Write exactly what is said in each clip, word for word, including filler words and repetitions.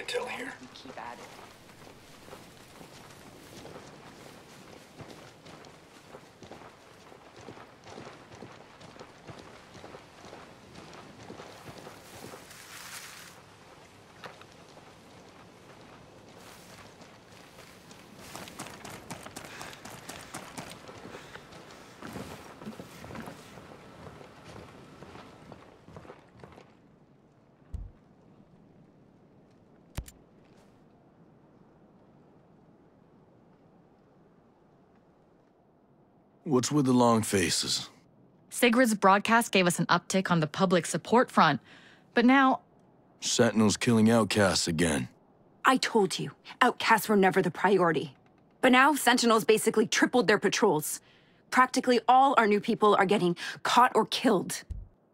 intel here. We keep at it. What's with the long faces? Sigrid's broadcast gave us an uptick on the public support front, but now... Sentinel's killing Outcasts again. I told you, Outcasts were never the priority. But now, Sentinel's basically tripled their patrols. Practically all our new people are getting caught or killed.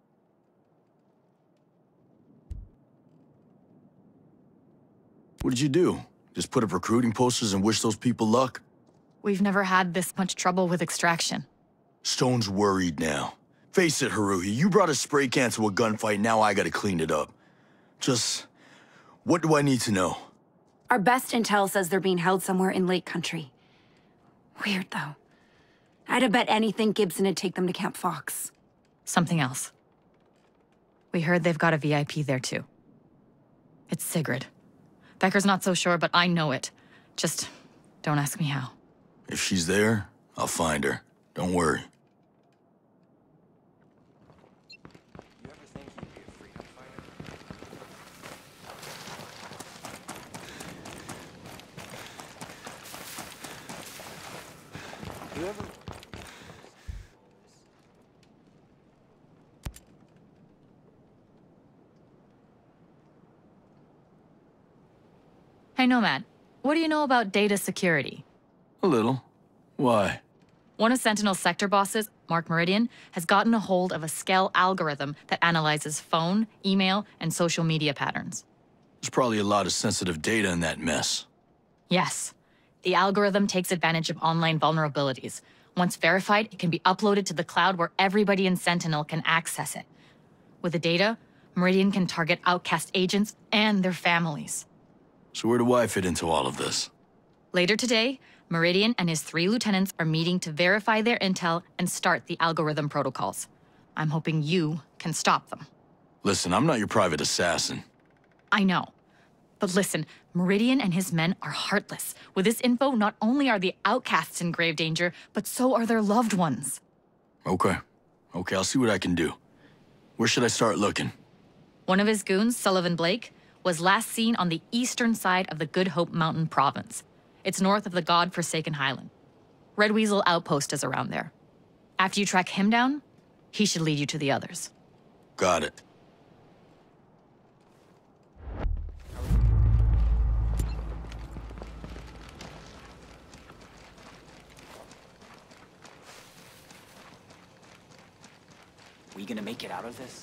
What did you do? Just put up recruiting posters and wish those people luck? We've never had this much trouble with extraction. Stone's worried now. Face it, Haruhi, you brought a spray can to a gunfight, now I gotta clean it up. Just... what do I need to know? Our best intel says they're being held somewhere in Lake Country. Weird, though. I'd have bet anything Gibson would take them to Camp Fox. Something else. We heard they've got a V I P there, too. It's Sigrid. Becker's not so sure, but I know it. Just don't ask me how. If she's there, I'll find her. Don't worry. You ever think you'd be a freedom fighter? You ever... Hey, Nomad. What do you know about data security? A little. Why? One of Sentinel's sector bosses, Mark Meridian, has gotten a hold of a Skell algorithm that analyzes phone, email, and social media patterns. There's probably a lot of sensitive data in that mess. Yes. The algorithm takes advantage of online vulnerabilities. Once verified, it can be uploaded to the cloud where everybody in Sentinel can access it. With the data, Meridian can target Outcast agents and their families. So where do I fit into all of this? Later today, Meridian and his three lieutenants are meeting to verify their intel and start the algorithm protocols. I'm hoping you can stop them. Listen, I'm not your private assassin. I know. But listen, Meridian and his men are heartless. With this info, not only are the Outcasts in grave danger, but so are their loved ones. Okay. Okay, I'll see what I can do. Where should I start looking? One of his goons, Sullivan Blake, was last seen on the eastern side of the Good Hope Mountain province. It's north of the God-forsaken Highland. Red Weasel Outpost is around there. After you track him down, he should lead you to the others. Got it. We gonna make it out of this?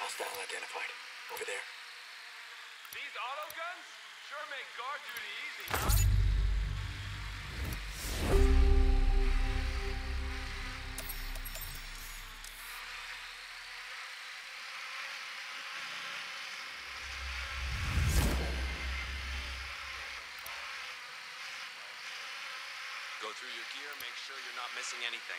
Hostile identified. Over there. These auto guns sure make guard duty easy, huh? Go through your gear, make sure you're not missing anything.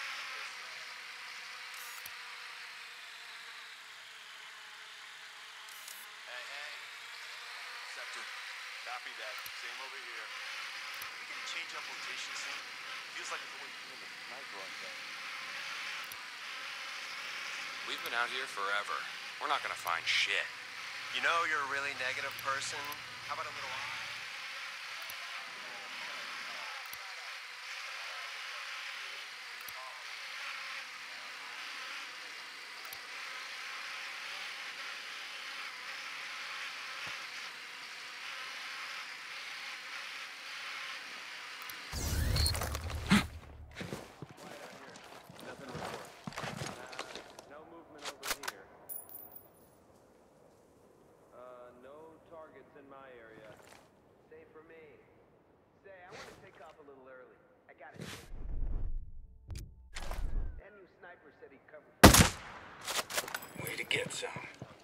Hey, hey. Sector. Copy that. Same over here. We can change up location soon. Feels like it's always doing the night run thing. We've been out here forever. We're not gonna find shit. You know you're a really negative person. How about a little... In my area. Same for me. Say, I want to take off a little early. I got it. That new sniper said he'd cover. Way to get some.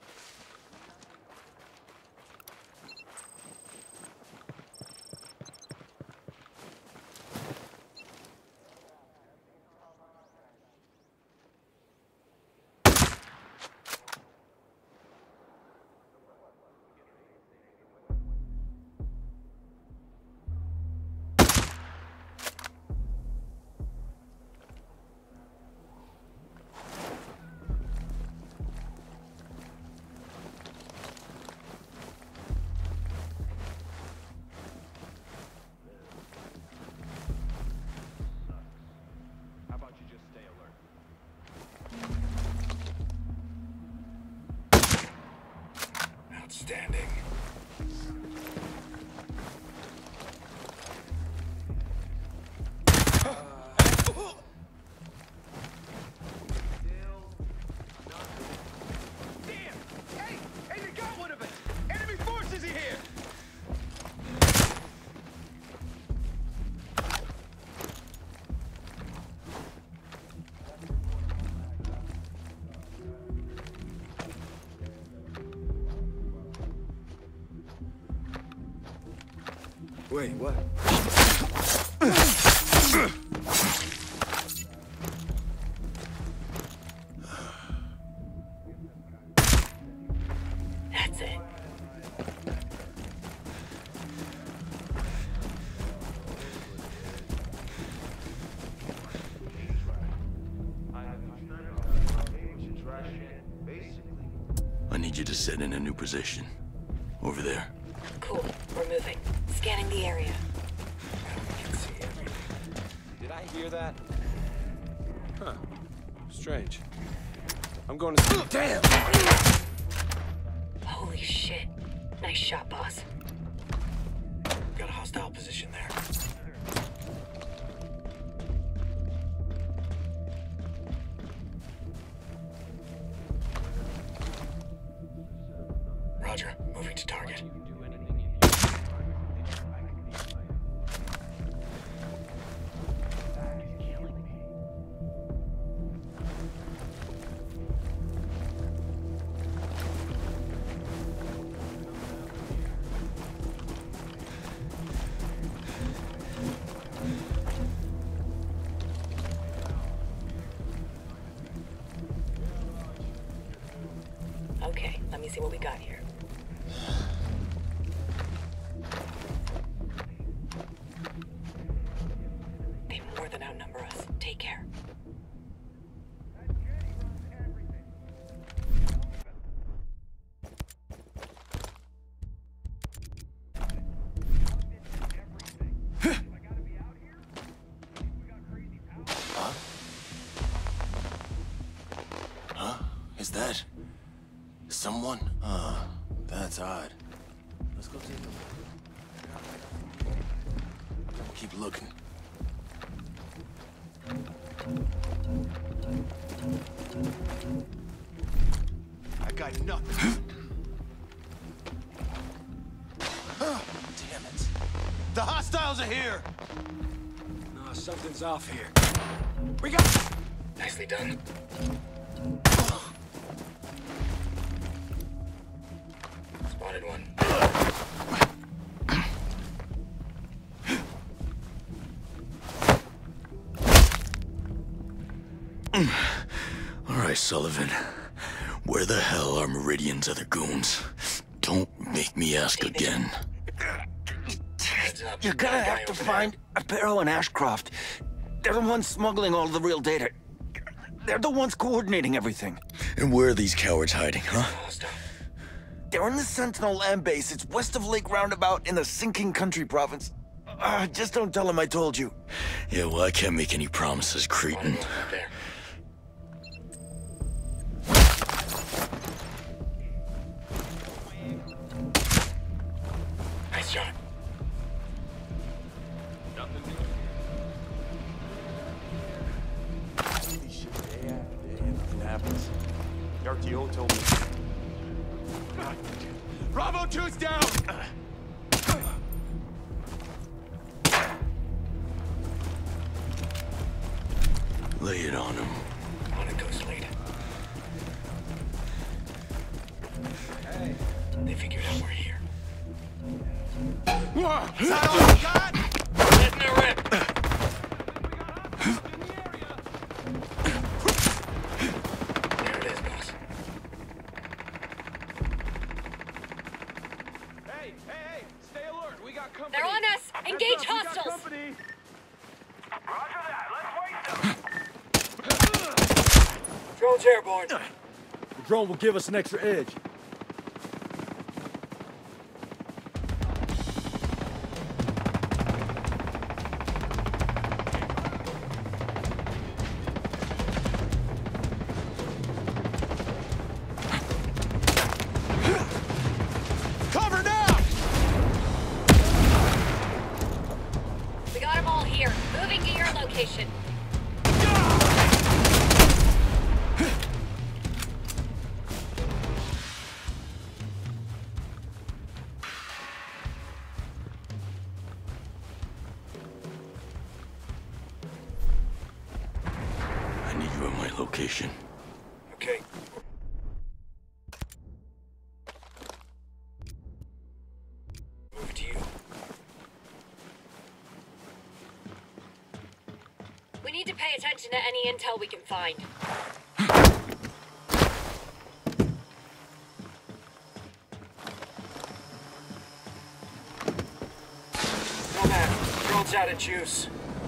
Outstanding. Damn! Hey! Hey, they got one of us! Enemy forces are here! Wait, what? That's it. I need you to set in a new position. Over there. Cool. We're moving. Scanning the area. Did I hear that? Huh. Strange. I'm going to... Damn! Holy shit. Nice shot, boss. Got a hostile position there. Roger. Moving to target. Okay, let me see what we got here. They more than outnumber us. Take care. Huh? Huh? Is that... someone? Uh, that's odd. Let's go take a look. Keep looking. I guy nothing. Damn it. The hostiles are here! No, something's off here. We got... Nicely done. Spotted one. All right, Sullivan. Where the hell are Meridian's other goons? Don't make me ask again. Heads up. You're gonna Got a guy have to over find Barrow and Ashcroft. They're the ones smuggling all the real data. They're the ones coordinating everything. And where are these cowards hiding, huh? there. Hostile. They're in the Sentinel land base. It's west of Lake Roundabout in the Sinking Country province. Uh, just don't tell them I told you. Yeah, well, I can't make any promises, cretin. Spotted one up there. Nice shot. Holy shit, day after day, and nothing happens. The R T O told me. Bravo two's down! Lay it on him. On it goes, Slade. Hey. They figured out we're here. Is that all you got? Letting it rip. There it is, boss. Hey, hey, hey! Stay alert. We got company. They're on us! Engage hostiles! Company. Roger that. Let's waste them. Drone's airborne. The drone will give us an extra edge. Cover now! We got them all here. Moving to your location. I need you at my location. Okay. Move to you. We need to pay attention to any intel we can find. Nomad, drone's out of juice.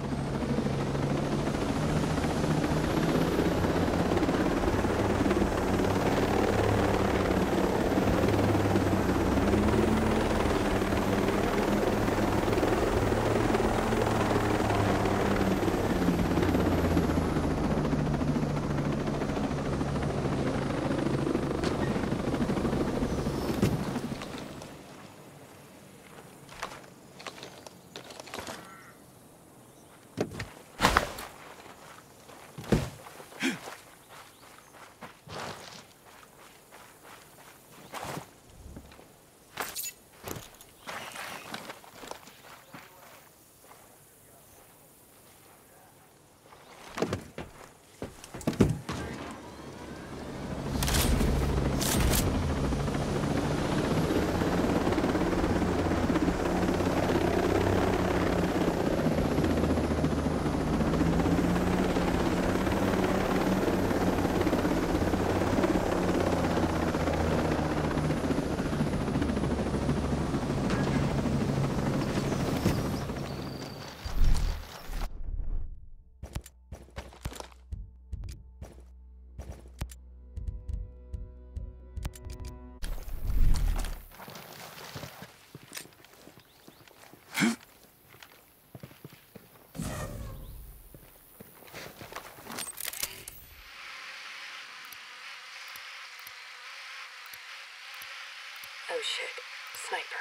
Oh shit. Sniper.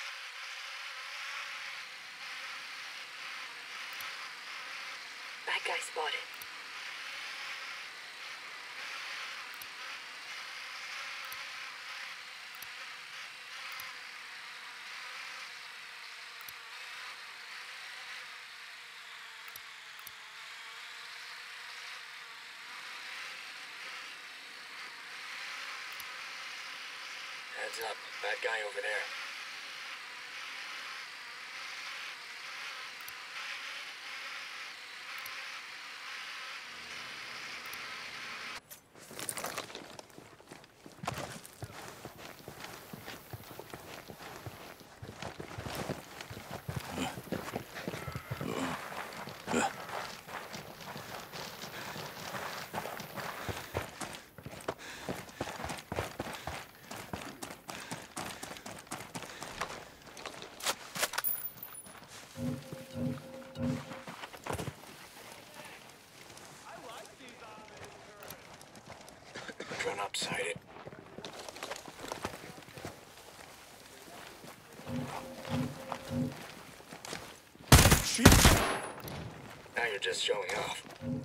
Bad guy spotted. Heads up. Bad guy over there. Drone up-sighted. Shit. Now you're just showing off.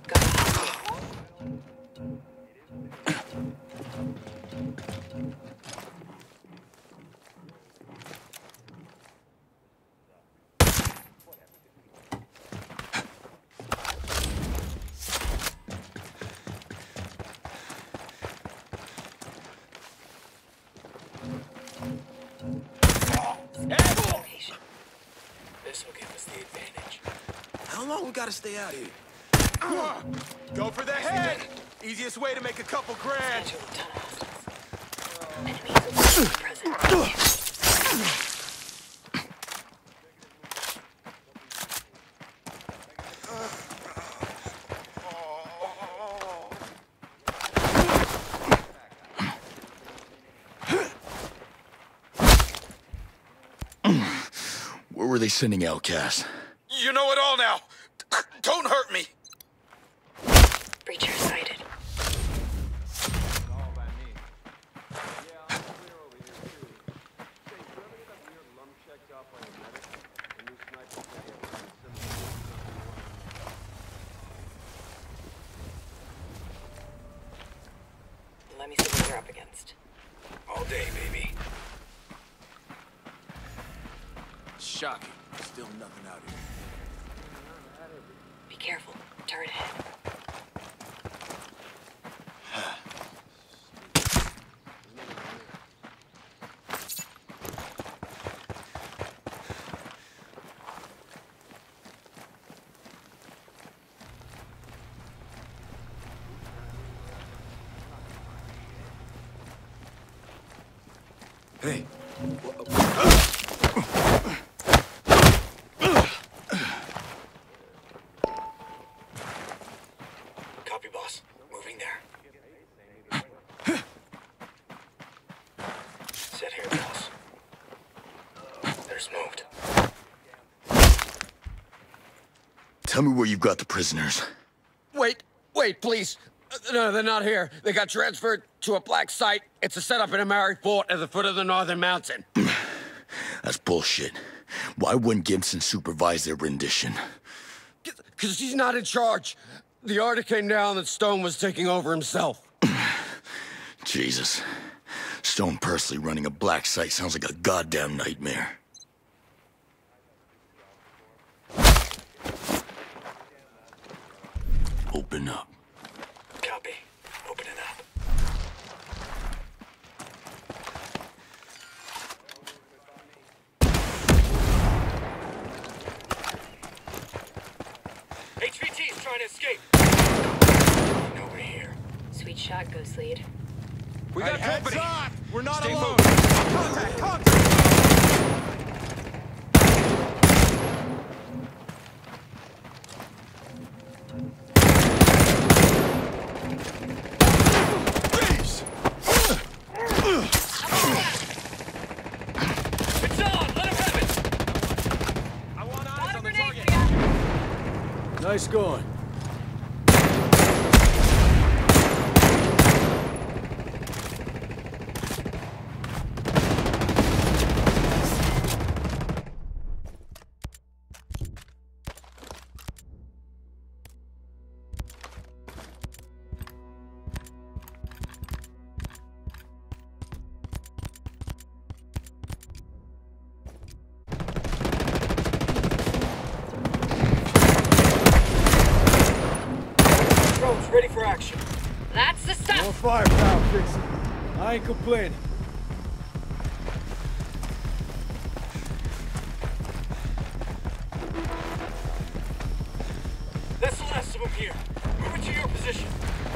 This will give us the advantage. How long we gotta stay out here? Go for the head! Easiest way to make a couple grand. Enemies present. Where were they sending Outcasts? You know it all now. Don't hurt me. Breacher sighted. Let me see what we're up against. All day, baby. Shocking. Still nothing out here. Be careful. Turret ahead. Hey. Copy, boss. Moving there. Sit here, boss. There's moved. Tell me where you've got the prisoners. Wait, wait, please. Uh, no, they're not here. They got transferred to a black site. It's a setup in a Maori fort at the foot of the northern mountain. That's bullshit. Why wouldn't Gibson supervise their rendition? Because he's not in charge. The order came down that Stone was taking over himself. Jesus. Stone personally running a black site sounds like a goddamn nightmare. Open up. Copy. Open it up. H V T's trying to escape. Over here. Sweet shot, Ghost Lead. We got Hey, company. heads up! We're not Stay alone! focused. Contact! Contact! Please! It's on! Let him have it! I want eyes on the target. Nice going. Ready for action. That's the stuff! More firepower, Fixit. I ain't complaining. them here. Move it to your position.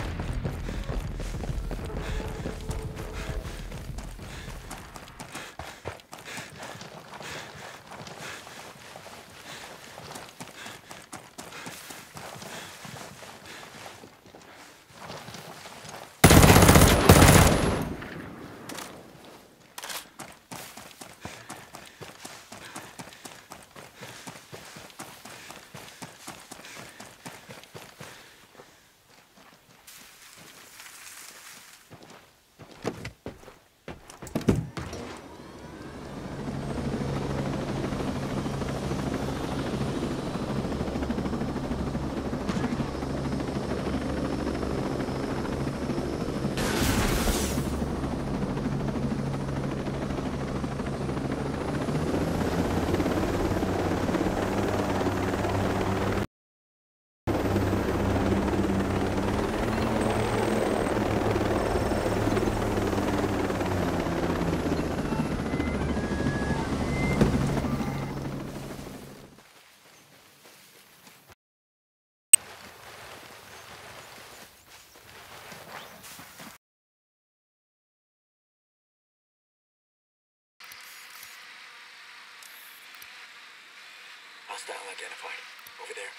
Hostile identified. Over there.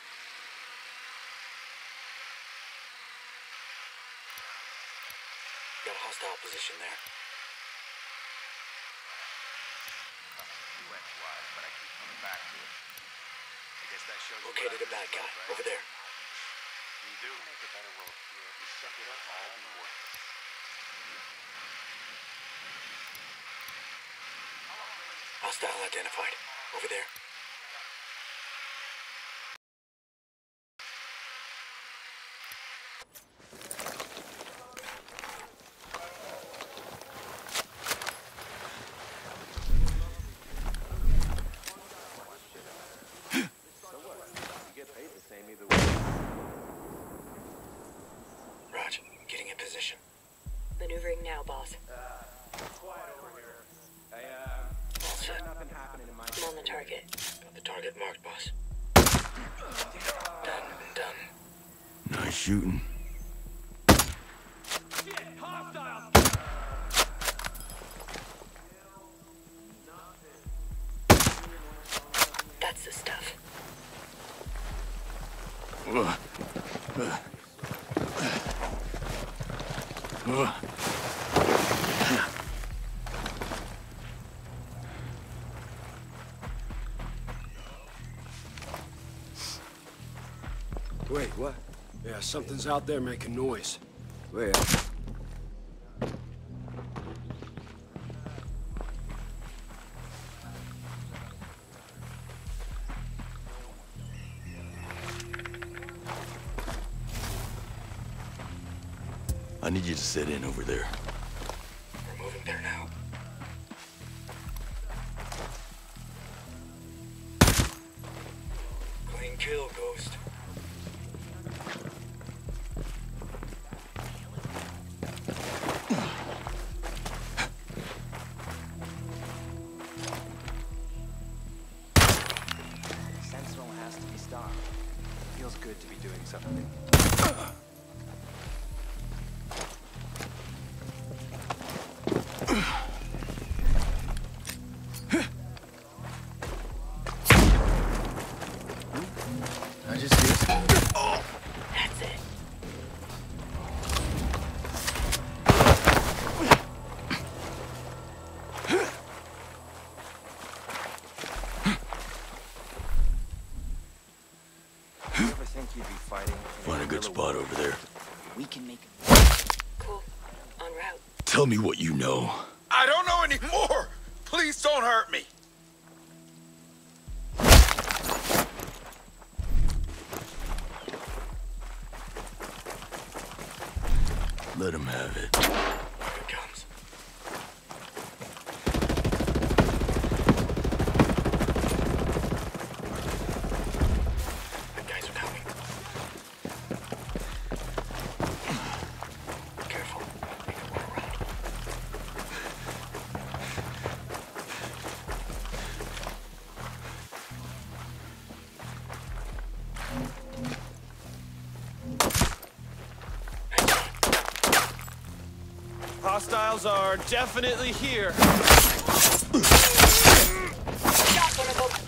Got a hostile position there. But I keep coming back to it. I guess that shows you Located a bad guy. right? Over there. You do make a better world here. You suck it up, all be worth it. Hostile identified. Over there. Raj, getting in position. Maneuvering now, boss. Quiet over here. Hey, uh, All set. nothing happening in my I'm on the target. Got the target marked, boss. Done and done. Nice shooting. That's the stuff. Uh, uh, uh. Wait, what? Yeah, something's out there making noise. Where? I need you to sit in over there. We're moving there now. Clean kill, Ghost. Sentinel has to be stopped. Feels good to be doing something. I just used it. That's it. You ever think you'd be fighting? Find a good spot over there. We can make Cool. En route. Tell me what you know. I don't know anymore! Please don't hurt me! Let him have it. Here it comes. The guys are coming. Careful. Make it run around. Hostiles are definitely here. Got one of them.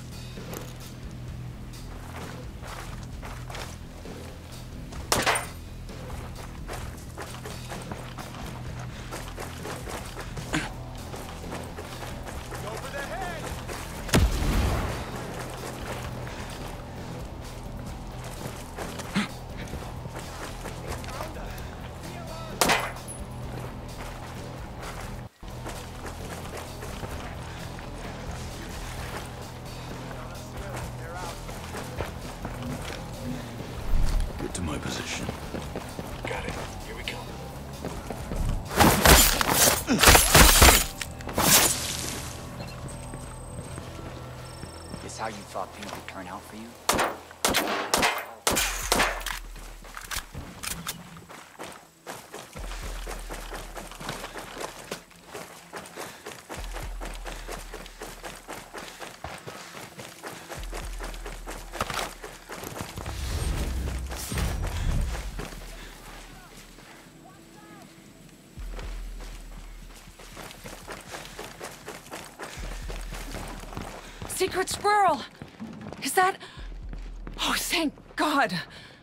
To my position. Got it. Here we go. This how you thought things would turn out for you? Secret squirrel! Is that... Oh, thank God!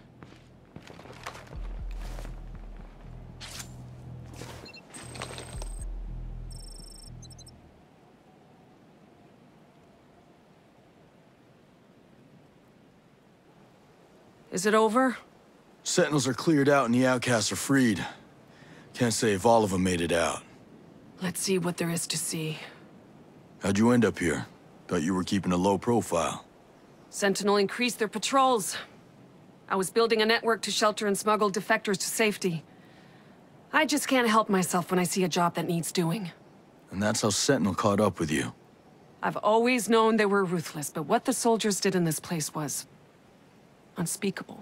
Is it over? Sentinels are cleared out and the Outcasts are freed. Can't say if all of them made it out. Let's see what there is to see. How'd you end up here? Thought you were keeping a low profile. Sentinel increased their patrols. I was building a network to shelter and smuggle defectors to safety. I just can't help myself when I see a job that needs doing. And that's how Sentinel caught up with you. I've always known they were ruthless, but what the soldiers did in this place was... unspeakable.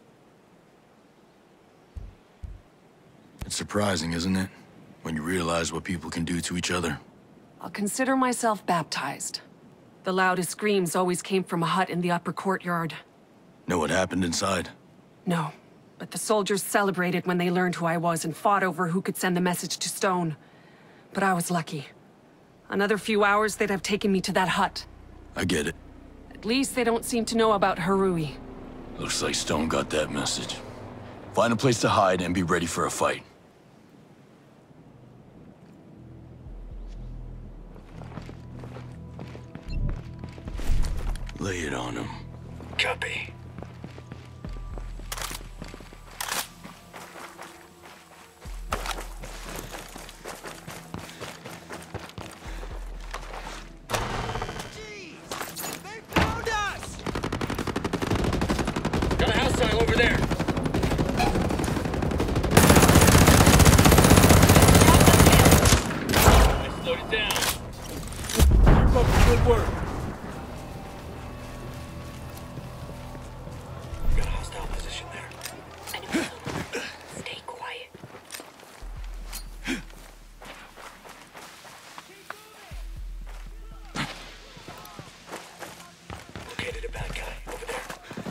It's surprising, isn't it? When you realize what people can do to each other. I'll consider myself baptized. The loudest screams always came from a hut in the upper courtyard. Know what happened inside? No, but the soldiers celebrated when they learned who I was and fought over who could send the message to Stone. But I was lucky. Another few hours, they'd have taken me to that hut. I get it. At least they don't seem to know about Harui. Looks like Stone got that message. Find a place to hide and be ready for a fight. Lay it on him. Copy. Got a hostile over there. I slowed it down. Keep up the good work. Got a hostile position there. I know someone. Stay quiet. Located a bad guy over there.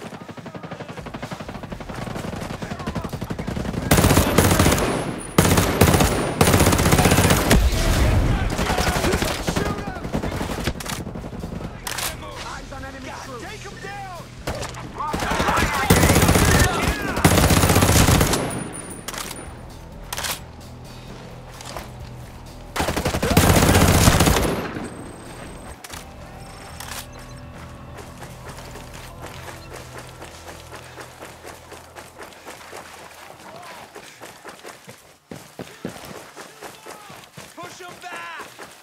Push him back!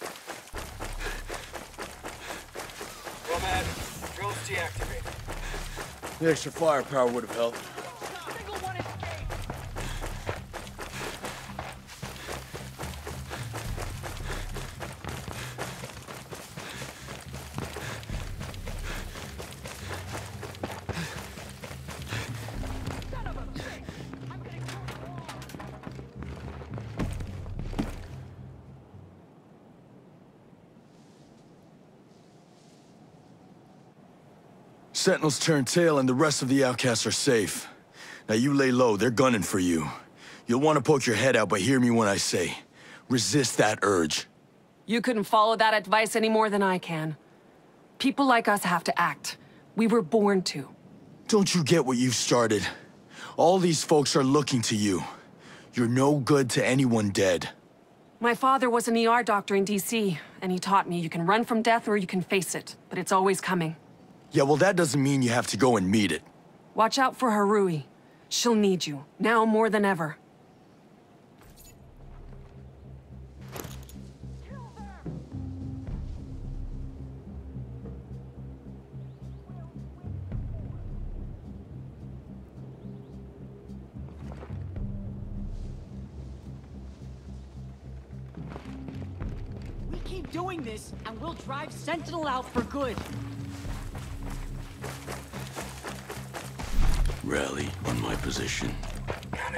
Nomad, drones deactivated. The extra firepower would have helped. Sentinels turn tail and the rest of the Outcasts are safe. Now you lay low, they're gunning for you. You'll want to poke your head out, but hear me when I say, Resist that urge. You couldn't follow that advice any more than I can. People like us have to act. We were born to. Don't you get what you've started? All these folks are looking to you. You're no good to anyone dead. My father was an E R doctor in D C, and he taught me you can run from death or you can face it, but it's always coming. Yeah, well, that doesn't mean you have to go and meet it. Watch out for Harui. She'll need you, now more than ever. Keep doing this, and we'll drive Sentinel out for good. Rally on my position. Counting.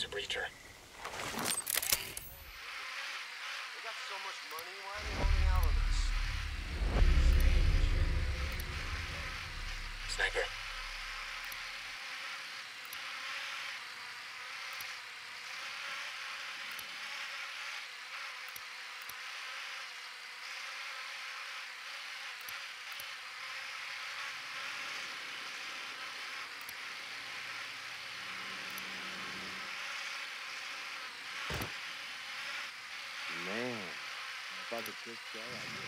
a breacher. They got so much money, why are they holding out on us? Sniper. Man, I thought the trick Skell idea.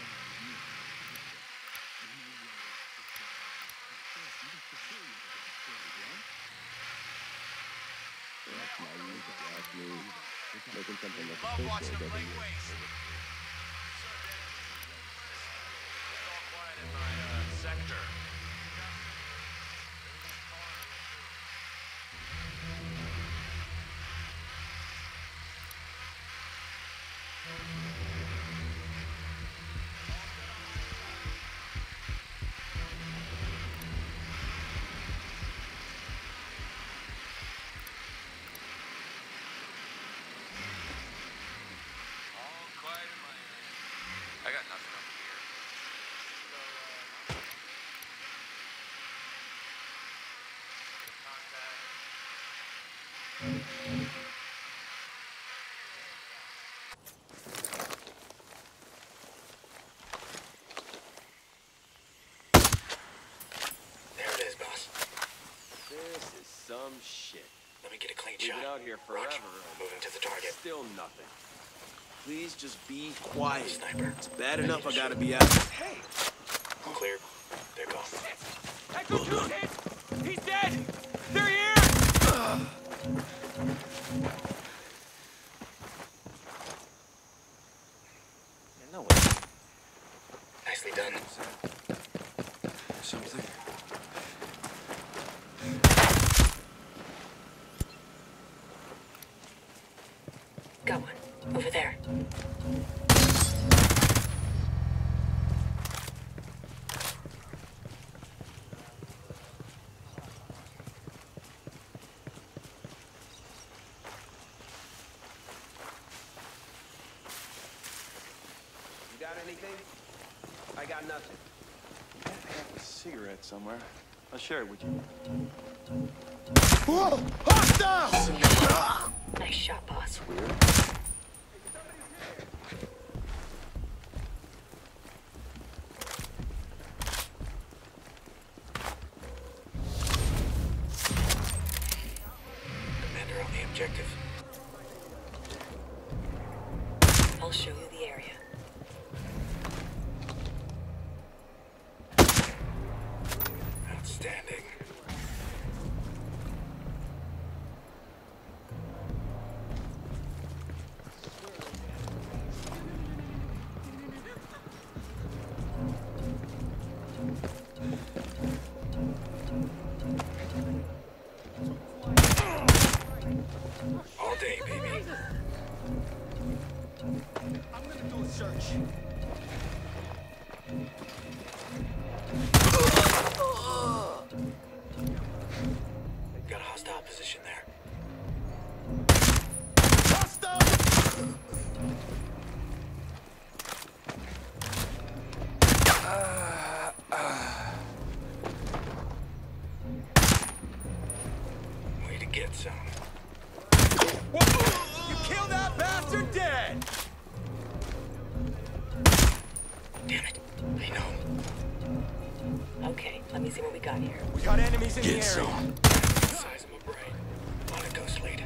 That's my move. That's me. Making something that's Love watching them official, break doesn't waste. it? It's all quiet in my uh, sector. I got nothing up here. So, uh... There it is, boss. This is some shit. Let me get a clean We've shot. been out here forever. Roger. Moving to the target. Still nothing. Please just be quiet. Sniper. It's bad enough I gotta be out. Hey! Clear. They're gone. Echo two's hit! He's dead! They're here! No way. Nicely done. Something. Got one. Over there. You got anything? I got nothing. I have a cigarette somewhere. I'll share it with you. Whoa! Hostile! Nice shot, boss. Commander on the objective. I'll show you the area. Outstanding. All day, baby. I'm gonna do a search. Got a hostile position there. Way to get some. You killed that bastard dead! Damn it. I know. Okay, let me see what we got here. We got enemies in the Get area. some. Size of my brain. On a ghost lead.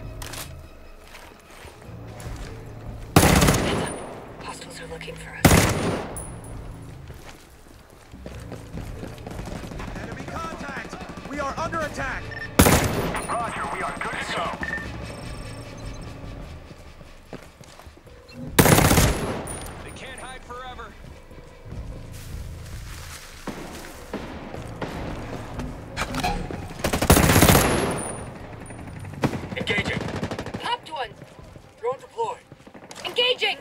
Heads up. Hostiles are looking for us. Enemy contact! We are under attack! Roger, we are good to go. They can't hide forever. Engaging. Popped one! Drone deployed. Engaging!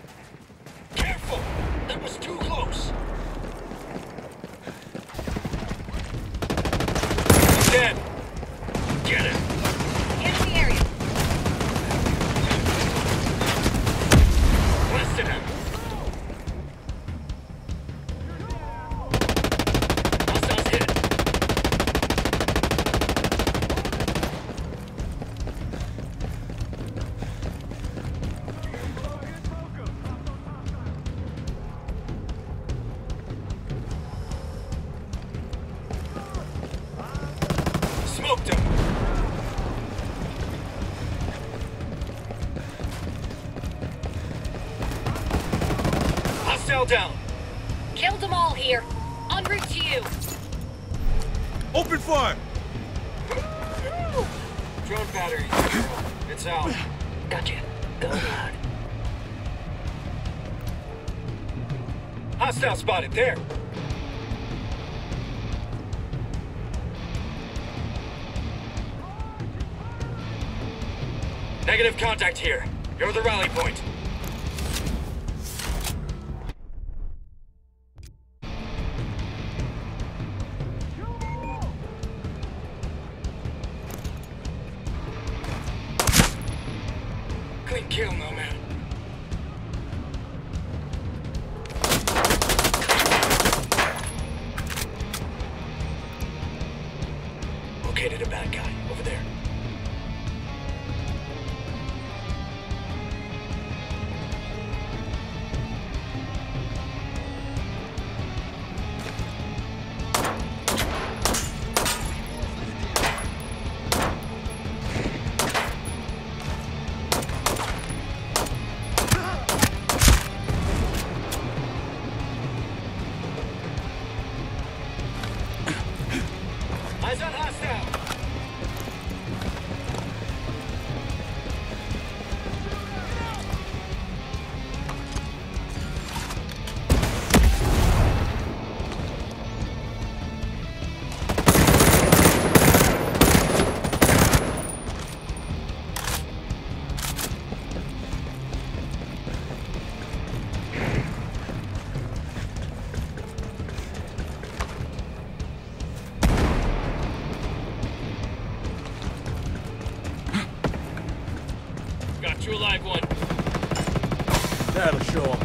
Careful! That was too close. down. Killed them all here. En route to you. Open fire! Drone battery. It's out. Gotcha. Go loud. Hostile spotted there. Negative contact here. You're the rally point. Clean kill, Nomad. Located a bad guy over there. Eyes on hostile. Got you a live one. That'll show him.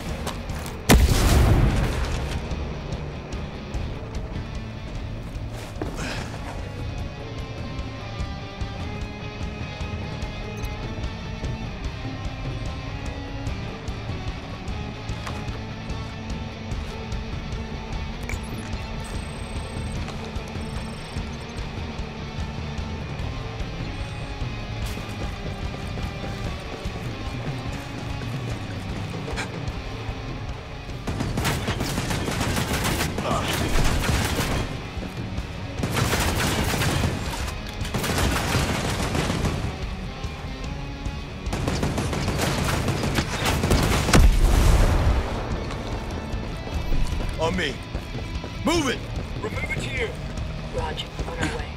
On me. Move it! We're moving to you. Roger. On our way.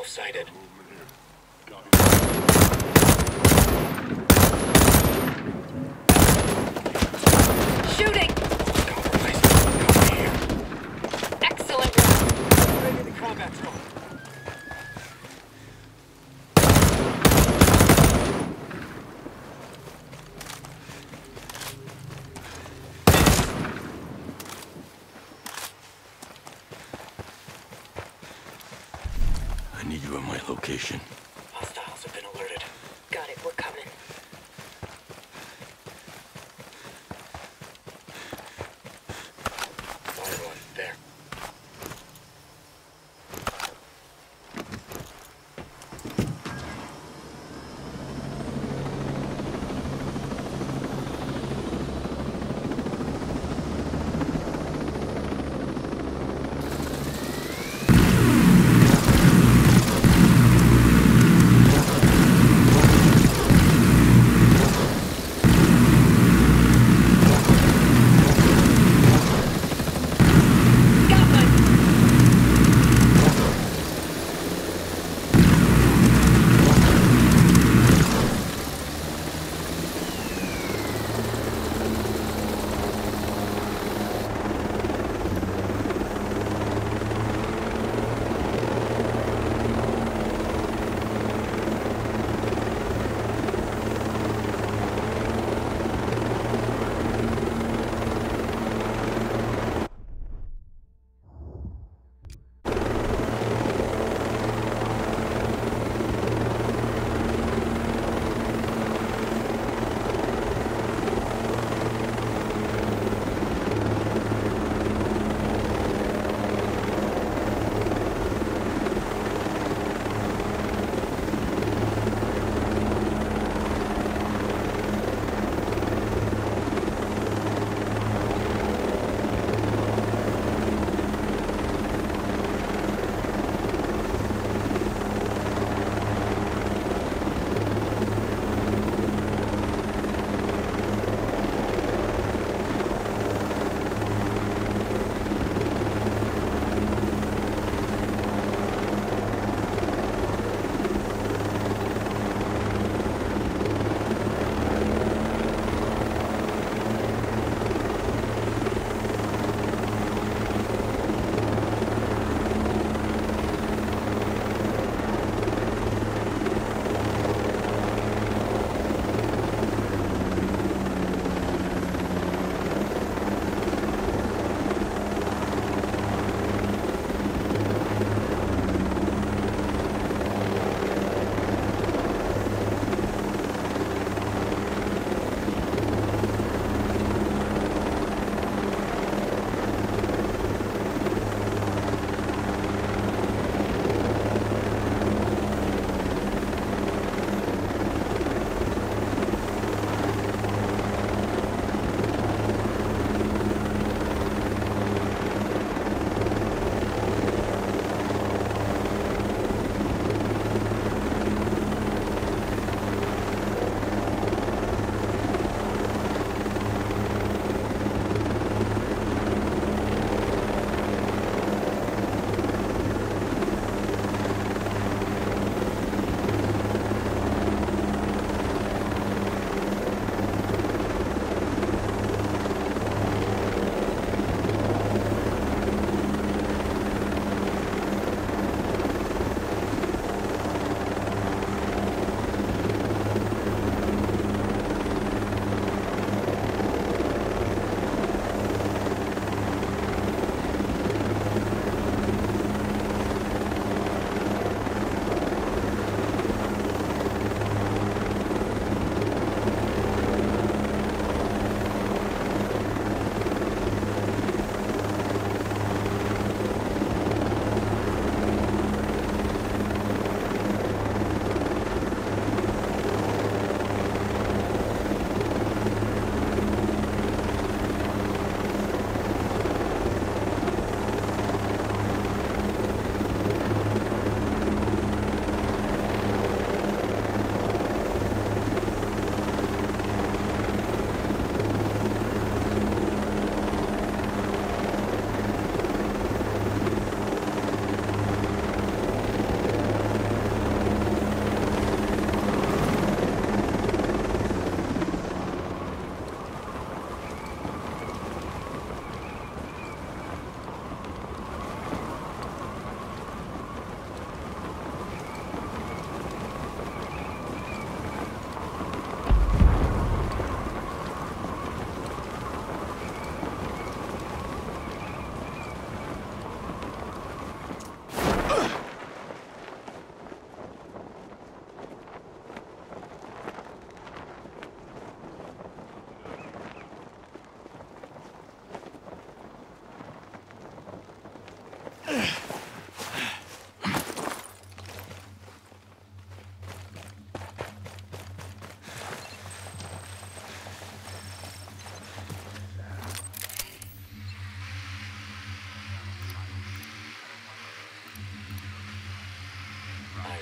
sighted. Shooting! Compromise. Come here. Excellent work. Ready to combat zone. I need you at my location. Hostiles have been alerted. Got it, we're coming. Fire one, there.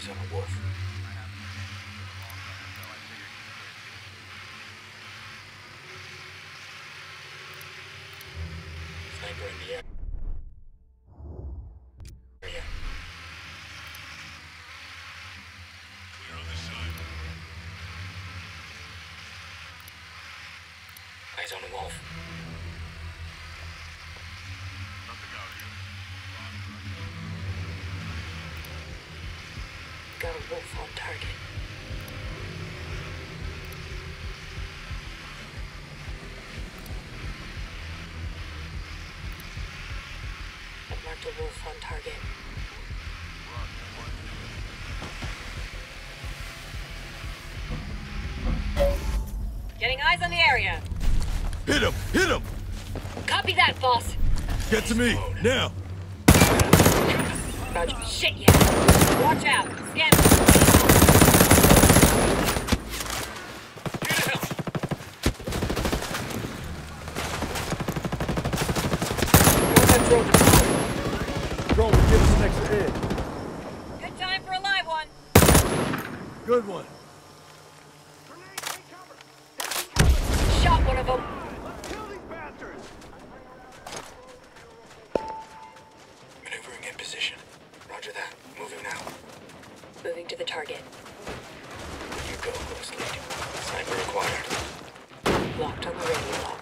Eyes on a wolf. Sniper in the air. Area. Clear on this side. Eyes on a wolf. Nothing out here. Got a wolf on target. I've marked a wolf on target. Getting eyes on the area. Hit him! Hit him! Copy that, boss. Get to me, now! Roger. Shit, yeah. Watch out. Scan. Drone will give us an extra edge. Good time for a live one. Good one. Shot one of them. Maneuvering in position. Roger that. Moving now. Moving to the target. You go, Ghost Lead. Sniper required. Locked on the radio lock.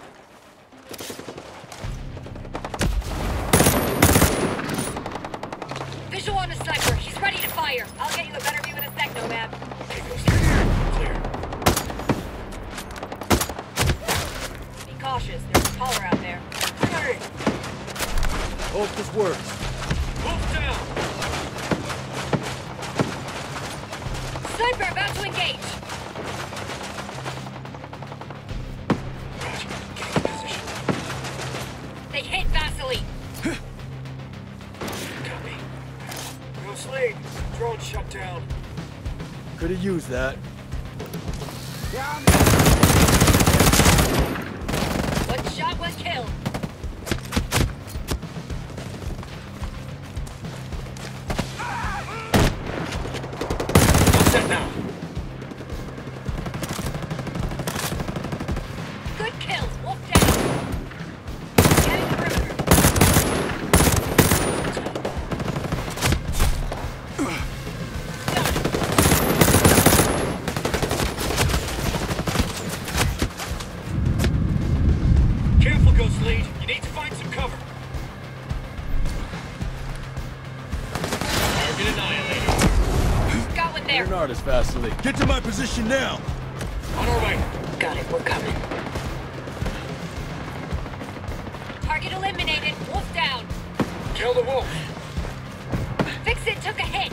Visual on the sniper. He's ready to fire. I'll get you a better view in a sec, Nomad. Okay, Ghost Lead. Clear. Be cautious. There's a caller out there. Hey! Hope this works. Wolf down! Sniper about to engage. Roger. Getting in position. They hit Vasily. Copy. Ghost Lead. Drone shut down. Could have used that. One shot, one kill. All set now. Good kills. Wolf down. Scanning the perimeter. Careful, Ghost Lead. You need to find some cover. Target annihilated. Got one there. You're an artist, Vasily. Get to my position now! On our way. Got it. We're coming. Target eliminated. Wolf down. Kill the wolf. Fixit took a hit.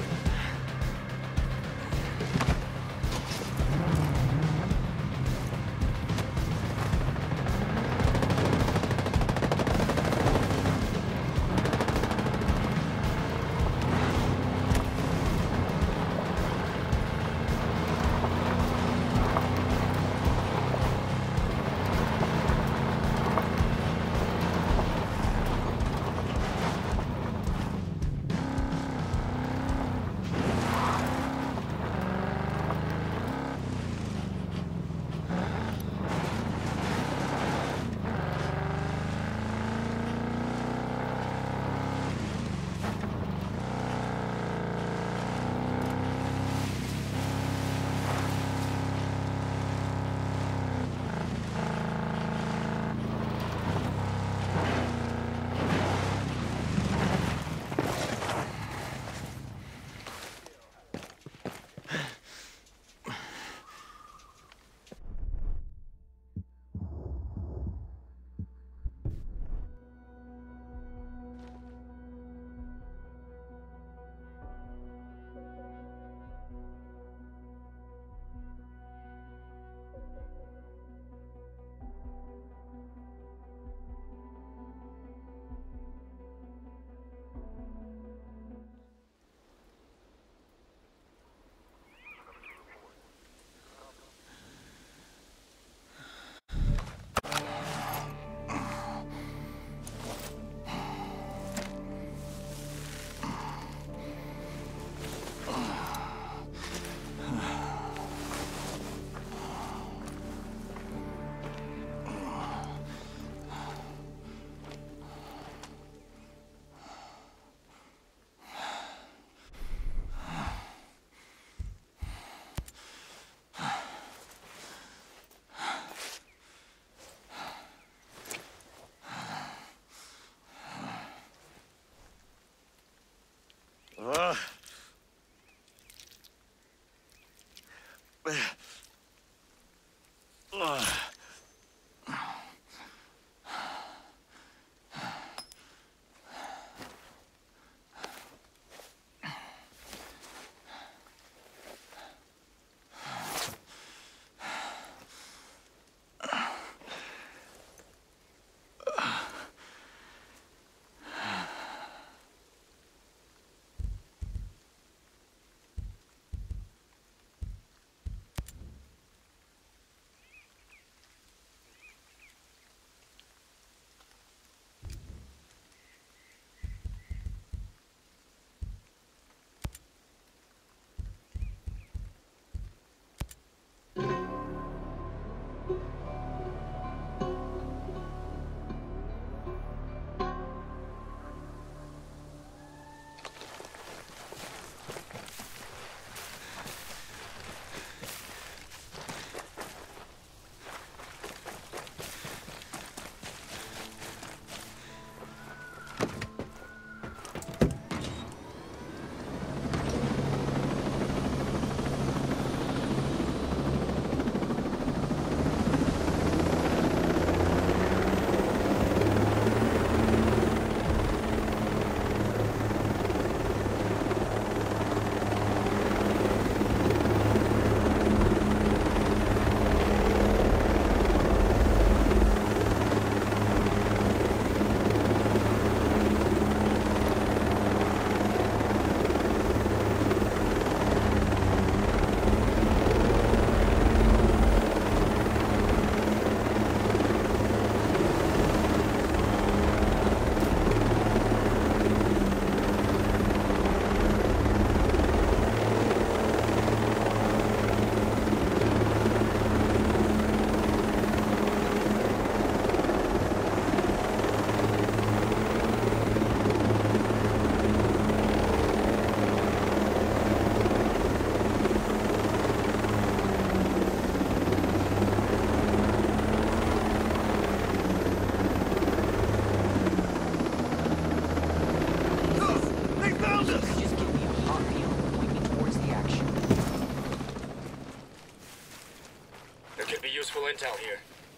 intel here.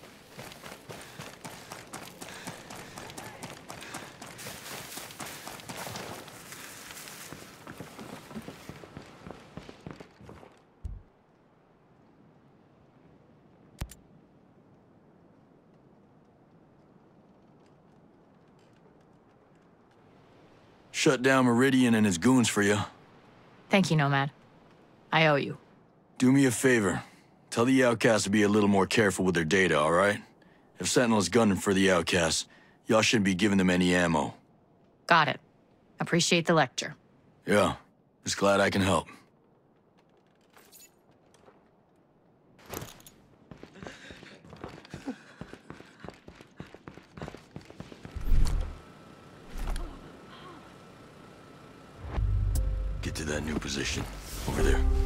Shut down Meridian and his goons for you. Thank you, Nomad. I owe you. Do me a favor. Tell the Outcasts to be a little more careful with their data, all right? If Sentinel's gunning for the Outcasts, y'all shouldn't be giving them any ammo. Got it. Appreciate the lecture. Yeah, just glad I can help. Get to that new position. Over there.